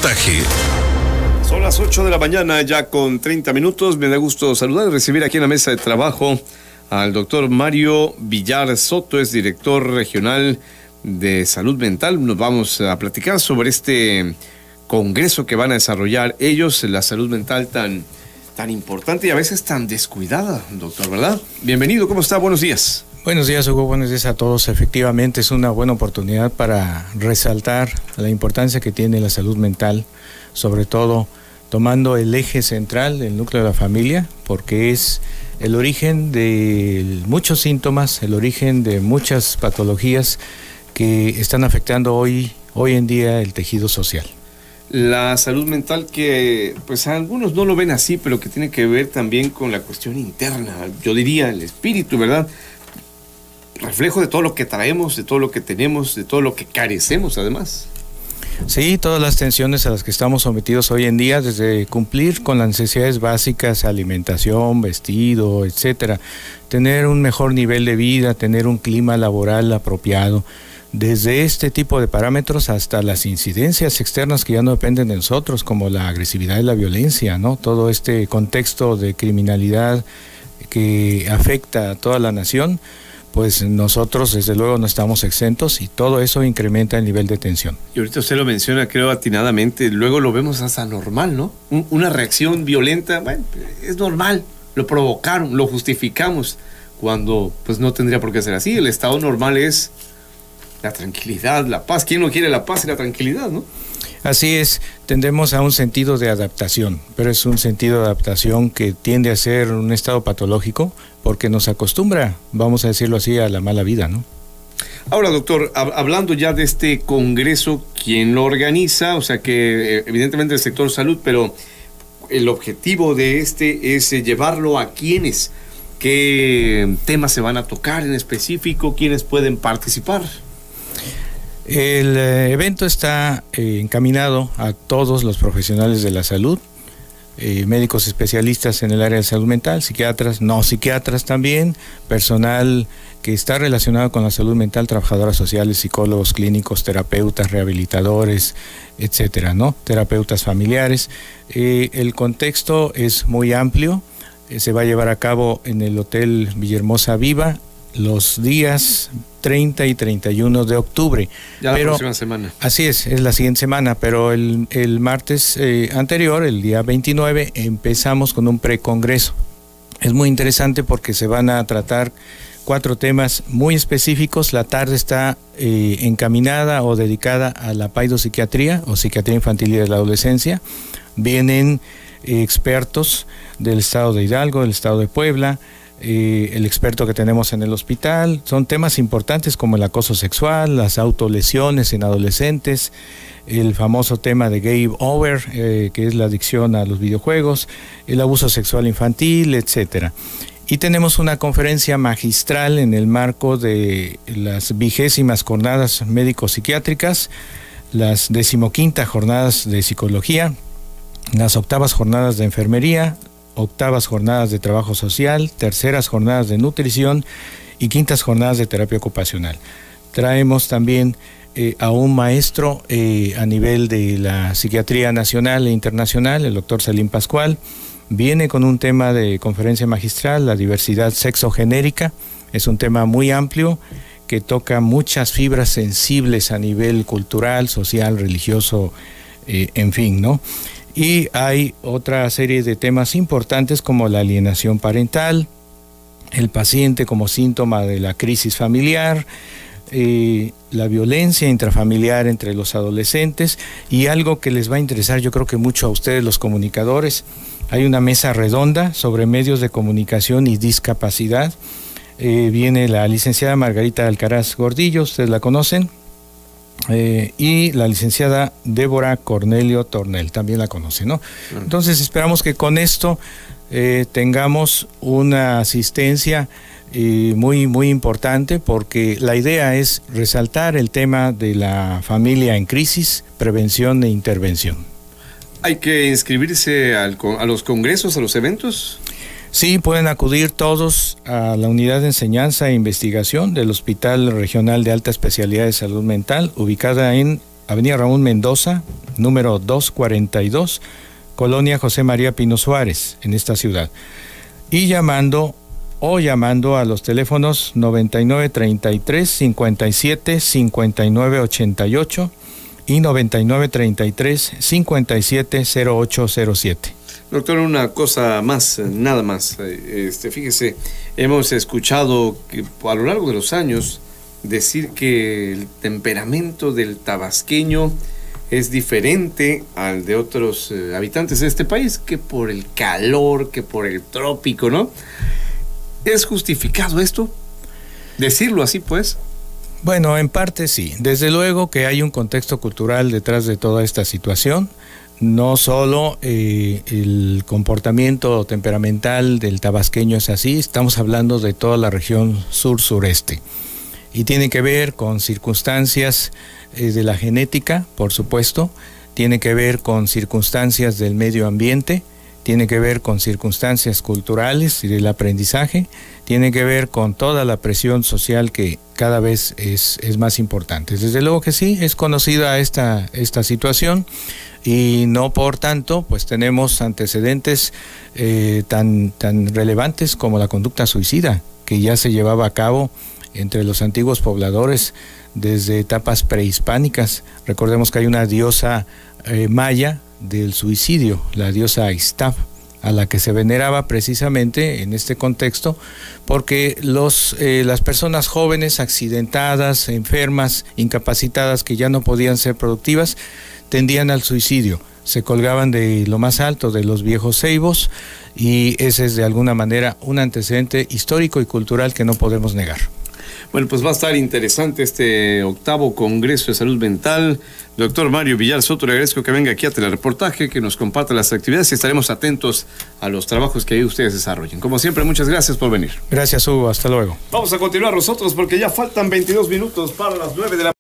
reportaje. Son las 8 de la mañana, ya con 30 minutos. Me da gusto saludar y recibir aquí en la mesa de trabajo al doctor Mario Villar Soto, es director regional de salud mental. Nos vamos a platicar sobre este congreso que van a desarrollar ellos, la salud mental tan importante y a veces tan descuidada, doctor, ¿verdad? Bienvenido, ¿cómo está? Buenos días. Buenos días, Hugo, buenos días a todos. Efectivamente es una buena oportunidad para resaltar la importancia que tiene la salud mental, sobre todo tomando el eje central, el núcleo de la familia, porque es el origen de muchos síntomas, el origen de muchas patologías que están afectando hoy en día el tejido social. La salud mental que, pues algunos no lo ven así, pero que tiene que ver también con la cuestión interna, yo diría el espíritu, ¿verdad? Reflejo de todo lo que traemos, de todo lo que tenemos, de todo lo que carecemos además. Sí, todas las tensiones a las que estamos sometidos hoy en día, desde cumplir con las necesidades básicas, alimentación, vestido, etcétera, tener un mejor nivel de vida, tener un clima laboral apropiado, desde este tipo de parámetros hasta las incidencias externas que ya no dependen de nosotros, como la agresividad y la violencia, ¿no? Todo este contexto de criminalidad que afecta a toda la nación, pues nosotros desde luego no estamos exentos y todo eso incrementa el nivel de tensión. Y ahorita usted lo menciona, creo atinadamente, luego lo vemos hasta normal, ¿no? Una reacción violenta, bueno, es normal, lo provocaron, lo justificamos, cuando pues no tendría por qué ser así. El estado normal es la tranquilidad, la paz. ¿Quién no quiere la paz y la tranquilidad, no? Así es, tendemos a un sentido de adaptación, pero es un sentido de adaptación que tiende a ser un estado patológico porque nos acostumbra, vamos a decirlo así, a la mala vida, ¿no? Ahora, doctor, hablando ya de este congreso, ¿quién lo organiza? O sea que evidentemente el sector salud, pero el objetivo de este es llevarlo a quienes, ¿qué temas se van a tocar en específico? ¿Quiénes pueden participar? El evento está encaminado a todos los profesionales de la salud, médicos especialistas en el área de salud mental, psiquiatras, no psiquiatras también, personal que está relacionado con la salud mental, trabajadoras sociales, psicólogos clínicos, terapeutas, rehabilitadores, etcétera, ¿no? Terapeutas familiares. El contexto es muy amplio, se va a llevar a cabo en el Hotel Villahermosa Viva los días 30 y 31 de octubre. Ya la próxima semana. Así es la siguiente semana, pero el martes anterior, el día 29, empezamos con un precongreso. Es muy interesante porque se van a tratar 4 temas muy específicos. La tarde está encaminada o dedicada a la paidopsiquiatría o psiquiatría infantil y de la adolescencia. Vienen expertos del estado de Hidalgo, del estado de Puebla, el experto que tenemos en el hospital. Son temas importantes como el acoso sexual, las autolesiones en adolescentes, el famoso tema de game over, que es la adicción a los videojuegos, el abuso sexual infantil, etcétera. Y tenemos una conferencia magistral en el marco de las 20º jornadas médico-psiquiátricas, las 15ª jornadas de psicología, las 8ª jornadas de enfermería, 8ª jornadas de trabajo social, 3º jornadas de nutrición y 5º jornadas de terapia ocupacional. Traemos también a un maestro a nivel de la psiquiatría nacional e internacional, el doctor Salim Pascual. Viene con un tema de conferencia magistral, la diversidad sexogenérica. Es un tema muy amplio que toca muchas fibras sensibles a nivel cultural, social, religioso, en fin, ¿no? Y hay otra serie de temas importantes como la alienación parental, el paciente como síntoma de la crisis familiar, la violencia intrafamiliar entre los adolescentes y algo que les va a interesar yo creo que mucho a ustedes los comunicadores. Hay una mesa redonda sobre medios de comunicación y discapacidad. Viene la licenciada Margarita Alcaraz Gordillo, ustedes la conocen. Y la licenciada Débora Cornelio Tornel, también la conoce, ¿no? Entonces esperamos que con esto tengamos una asistencia muy importante, porque la idea es resaltar el tema de la familia en crisis, prevención e intervención. ¿Hay que inscribirse a los congresos, a los eventos? Sí, pueden acudir todos a la Unidad de Enseñanza e Investigación del Hospital Regional de Alta Especialidad de Salud Mental, ubicada en Avenida Ramón Mendoza, número 242, Colonia José María Pino Suárez, en esta ciudad. Y llamando a los teléfonos 9933 57 59 88 y 9933 57 0807. Doctor, una cosa más, nada más. Fíjese, hemos escuchado que a lo largo de los años decir que el temperamento del tabasqueño es diferente al de otros habitantes de este país, que por el calor, que por el trópico, ¿no? ¿Es justificado esto? Decirlo así, pues. Bueno, en parte sí. Desde luego que hay un contexto cultural detrás de toda esta situación. No solo el comportamiento temperamental del tabasqueño es así, estamos hablando de toda la región sur-sureste. Y tiene que ver con circunstancias de la genética, por supuesto, tiene que ver con circunstancias del medio ambiente, tiene que ver con circunstancias culturales y del aprendizaje, tiene que ver con toda la presión social que cada vez es más importante. Desde luego que sí, es conocida esta situación y no por tanto, pues tenemos antecedentes tan relevantes como la conducta suicida, que ya se llevaba a cabo entre los antiguos pobladores desde etapas prehispánicas. Recordemos que hay una diosa maya del suicidio, la diosa Ixtab, a la que se veneraba precisamente en este contexto, porque las personas jóvenes, accidentadas, enfermas, incapacitadas, que ya no podían ser productivas, tendían al suicidio, se colgaban de lo más alto de los viejos ceibos, y ese es de alguna manera un antecedente histórico y cultural que no podemos negar. Bueno, pues va a estar interesante este 8º Congreso de Salud Mental. Doctor Mario Villar Soto, le agradezco que venga aquí a Telereportaje, que nos comparta las actividades y estaremos atentos a los trabajos que ahí ustedes desarrollen. Como siempre, muchas gracias por venir. Gracias, Hugo. Hasta luego. Vamos a continuar nosotros porque ya faltan 22 minutos para las 9 de la